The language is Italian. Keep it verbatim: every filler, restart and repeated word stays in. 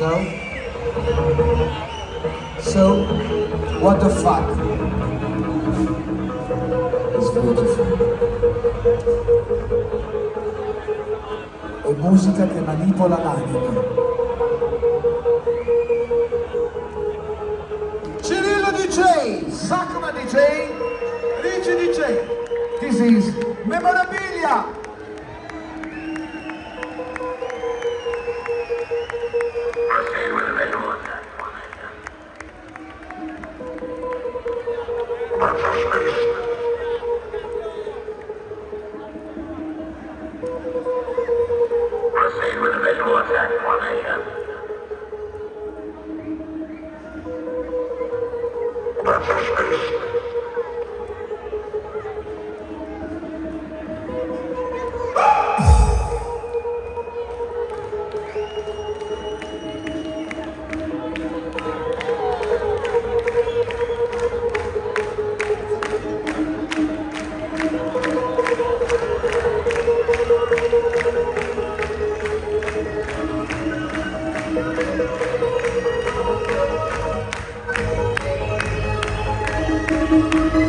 So? So, what the fuck? It's beautiful. È musica che manipola l'anima. Cirillo D J, Sakuma D J, Ricci D J. This is Memorabilia. Proceed with the visual attack formation. Buffer space. Thank you.